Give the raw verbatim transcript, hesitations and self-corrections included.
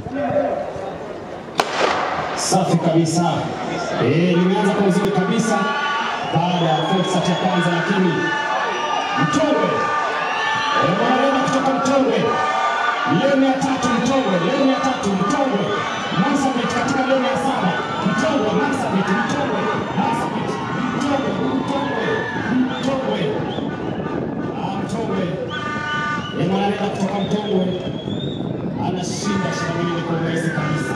Safi kabisa. Eh, nimeanza kwa uzuri kabisa baada ya fursa ya kwanza, lakini Mtongwe. Eh, mwanarema kutoka Mtongwe. Leo ya tatu Mtongwe, leo ya tatu Mtongwe. Marsabit katika leo ya saba. Mtongwe, Marsabit, Mtongwe, Marsabit, Mtongwe, Mtongwe, Mtongwe. Ah, Mtongwe. Eh, mwanarema kutoka Mtongwe anashinda shindano hili kwa urahisi kabisa.